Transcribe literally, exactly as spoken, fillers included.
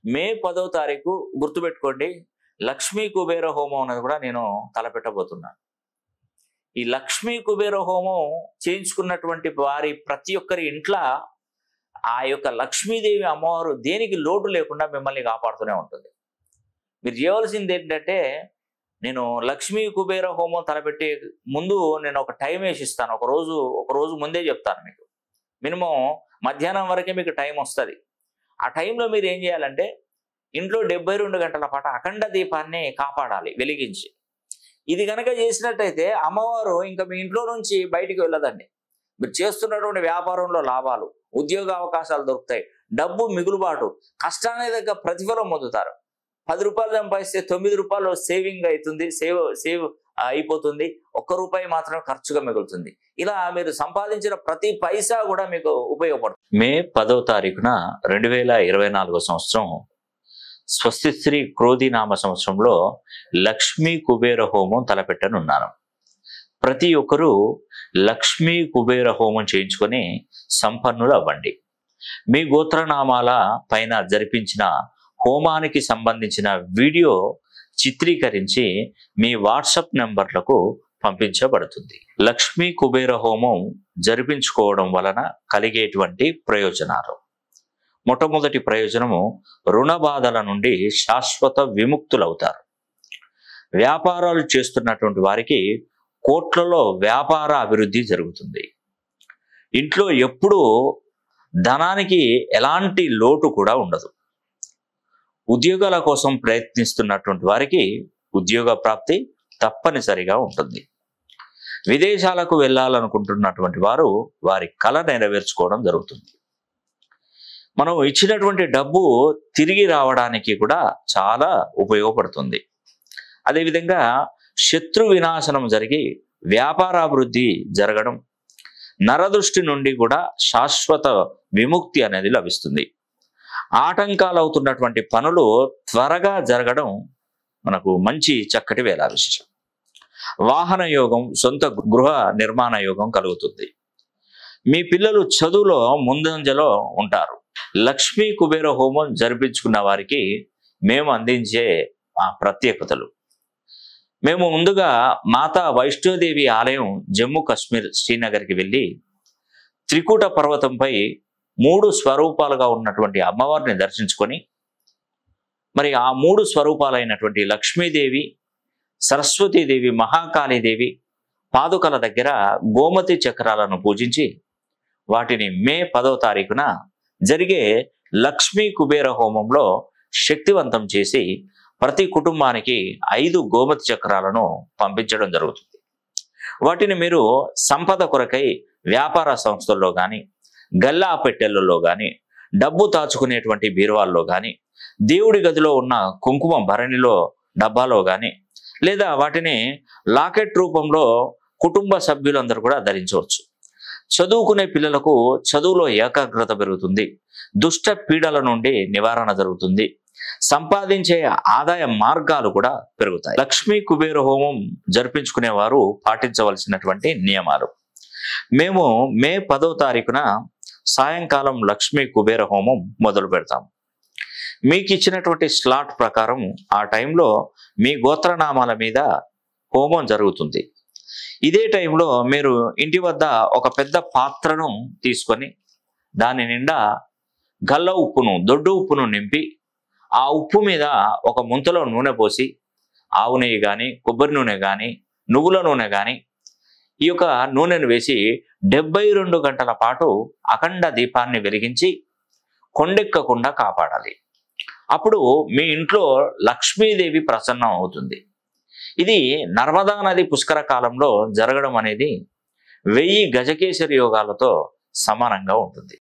మే పదో తారీఖు గుర్తుపెట్టుకోండి, లక్ష్మీ కుబేర హోమం అనేది కూడా నేను తలపెట్టబోతున్నాను. ఈ లక్ష్మీ కుబేర హోమం చేయించుకున్నటువంటి వారి ప్రతి ఒక్కరి ఇంట్లో ఆ యొక్క లక్ష్మీదేవి అమ్మవారు దేనికి లోటు లేకుండా మిమ్మల్ని కాపాడుతూనే ఉంటుంది. మీరు చేయవలసింది ఏంటంటే, నేను లక్ష్మీ కుబేర హోమం తలపెట్టే ముందు నేను ఒక టైం వేసి ఇస్తాను. ఒక రోజు ఒక రోజు ముందే చెప్తాను మీకు. మినిమం మధ్యాహ్నం వరకే మీకు టైం వస్తుంది. ఆ టైంలో మీరు ఏం చేయాలంటే, ఇంట్లో డెబ్బై రెండు గంటల పాటు అఖండ దీపాన్ని కాపాడాలి వెలిగించి. ఇది కనుక చేసినట్టయితే అమ్మవారు ఇంకా మీ ఇంట్లో నుంచి బయటికి వెళ్ళదండి. మీరు చేస్తున్నటువంటి వ్యాపారంలో లాభాలు, ఉద్యోగ అవకాశాలు దొరుకుతాయి, డబ్బు మిగులుబాటు, కష్టానికి దగ్గర ప్రతిఫలం పొందుతారు. పది రూపాయలు సంపాదిస్తే తొమ్మిది రూపాయలు సేవింగ్ అవుతుంది, సేవ్ సేవ్ అయిపోతుంది, ఒక్క రూపాయి మాత్రం ఖర్చుగా మిగులుతుంది. ఇలా మీరు సంపాదించిన ప్రతి పైసా కూడా మీకు ఉపయోగపడుతుంది. మే పదో తారీఖున రెండు వేల ఇరవై నాలుగో సంవత్సరం స్వస్తి శ్రీ క్రోధినామ సంవత్సరంలో లక్ష్మీ కుబేర హోమం తలపెట్టనున్నాను. ప్రతి ఒక్కరూ లక్ష్మీ కుబేర హోమం చేయించుకొని సంపన్నులు అవ్వండి. మీ గోత్రనామాల పైన జరిపించిన హోమానికి సంబంధించిన వీడియో చిత్రీకరించి మీ వాట్సాప్ నెంబర్లకు పంపించబడుతుంది. లక్ష్మీ కుబేర హోమం జరిపించుకోవడం వలన కలిగేటువంటి ప్రయోజనాలు: మొట్టమొదటి ప్రయోజనము, రుణ బాధల నుండి శాశ్వత విముక్తులవుతారు. వ్యాపారాలు చేస్తున్నటువంటి వారికి కోట్లలో వ్యాపార అభివృద్ధి జరుగుతుంది. ఇంట్లో ఎప్పుడూ ధనానికి ఎలాంటి లోటు కూడా ఉండదు. ఉద్యోగాల కోసం ప్రయత్నిస్తున్నటువంటి వారికి ఉద్యోగ ప్రాప్తి తప్పనిసరిగా ఉంటుంది. విదేశాలకు వెళ్ళాలనుకుంటున్నటువంటి వారు వారి కళ నెరవేర్చుకోవడం జరుగుతుంది. మనం ఇచ్చినటువంటి డబ్బు తిరిగి రావడానికి కూడా చాలా ఉపయోగపడుతుంది. అదేవిధంగా శత్రు వినాశనం జరిగి వ్యాపారాభివృద్ధి జరగడం, నరదృష్టి నుండి కూడా శాశ్వత విముక్తి అనేది లభిస్తుంది. ఆటంకాలు అవుతున్నటువంటి పనులు త్వరగా జరగడం మనకు మంచి చక్కటి వేళ విశేషం. వాహన యోగం, సొంత గృహ నిర్మాణ యోగం కలుగుతుంది. మీ పిల్లలు చదువులో ముందంజలో ఉంటారు. లక్ష్మీ కుబేర హోమం జరిపించుకున్న వారికి మేము అందించే ఆ ప్రత్యేకతలు: మేము ముందుగా మాతా వైష్ణోదేవి ఆలయం జమ్మూ కాశ్మీర్ శ్రీనగర్కి వెళ్ళి త్రికూట పర్వతంపై మూడు స్వరూపాలుగా ఉన్నటువంటి అమ్మవారిని దర్శించుకొని, మరి ఆ మూడు స్వరూపాలైనటువంటి లక్ష్మీదేవి, సరస్వతీదేవి, మహాకాళీదేవి పాదుకల దగ్గర గోమతి చక్రాలను పూజించి వాటిని మే పదో తారీఖున జరిగే లక్ష్మీ కుబేర హోమంలో శక్తివంతం చేసి ప్రతి కుటుంబానికి ఐదు గోమతి చక్రాలను పంపించడం జరుగుతుంది. వాటిని మీరు సంపద కొరకై వ్యాపార సంస్థల్లో కానీ, గల్లా పెట్టెలలో కానీ, డబ్బు దాచుకునేటువంటి బీరువాల్లో కానీ, దేవుడి గదిలో ఉన్న కుంకుమ భరణిలో డబ్బాలో కానీ, లేదా వాటిని లాకెట్ రూపంలో కుటుంబ సభ్యులందరూ కూడా ధరించవచ్చు. చదువుకునే పిల్లలకు చదువులో ఏకాగ్రత పెరుగుతుంది. దుష్ట పీడల నుండి నివారణ జరుగుతుంది. సంపాదించే ఆదాయ మార్గాలు కూడా పెరుగుతాయి. లక్ష్మీ కుబేర హోమం జరిపించుకునే వారు పాటించవలసినటువంటి నియమాలు: మేము మే పదో తారీఖున సాయంకాలం లక్ష్మీ కుబేర హోమం మొదలు పెడతాం. మీకు ఇచ్చినటువంటి స్లాట్ ప్రకారం ఆ టైంలో మీ గోత్రనామాల మీద హోమం జరుగుతుంది. ఇదే టైంలో మీరు ఇంటి వద్ద ఒక పెద్ద పాత్రను తీసుకొని దాని నిండా గల్ల ఉప్పును, దొడ్డు ఉప్పును నింపి, ఆ ఉప్పు మీద ఒక ముంతలో నూనె పోసి, ఆవు నెయ్యి కానీ, కొబ్బరి నూనె కానీ, నువ్వుల నూనె కానీ ఈ యొక్క నూనెను వేసి డెబ్బై రెండు గంటల పాటు అఖండ దీపాన్ని వెలిగించి కొండెక్కకుండా కాపాడాలి. అప్పుడు మీ ఇంట్లో లక్ష్మీదేవి ప్రసన్నం అవుతుంది. ఇది నర్మదా నది పుష్కర కాలంలో జరగడం అనేది వెయ్యి గజకేసరి యోగాలతో సమానంగా ఉంటుంది.